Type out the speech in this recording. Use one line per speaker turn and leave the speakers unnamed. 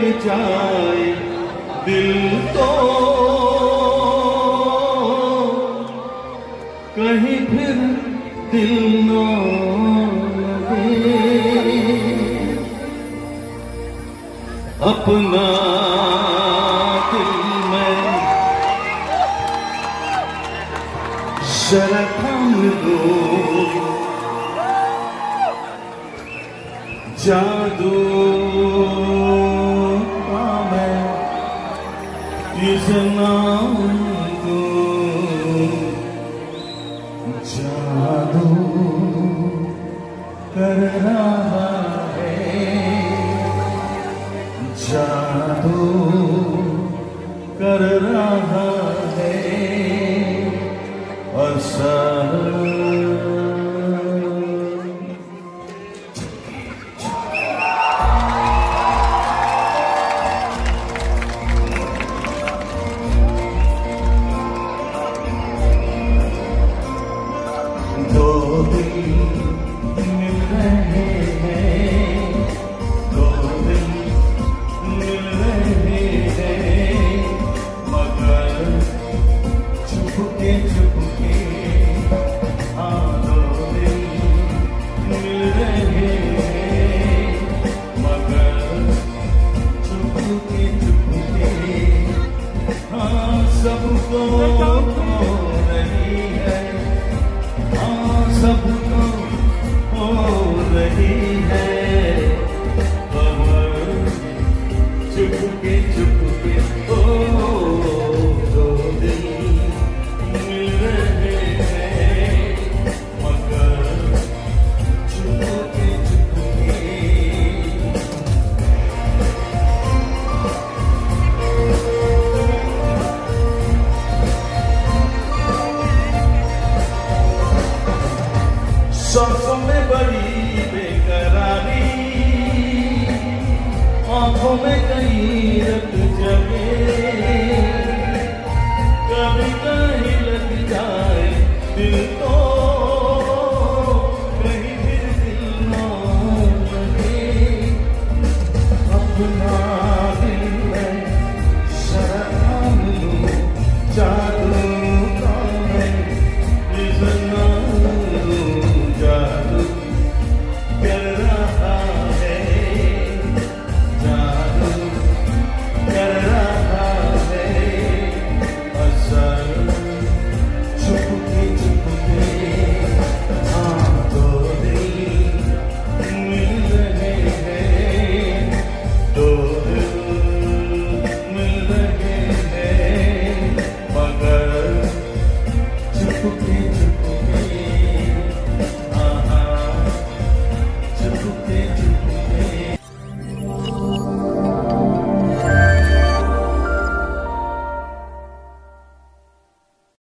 जाए दिल तो कहीं फिर दिल न लगे। अपना दिल में जरा थाम दो, जादू का मैं इतना जादू कर रहा है, जादू कर रहा है असर। दो दिल मिल रहे हैं, दो दिल मिल रहे हैं, मगर चुपके चुपके। हाँ दो दिल मिल रहे हैं, मगर चुपके चुपके। हाँ सबको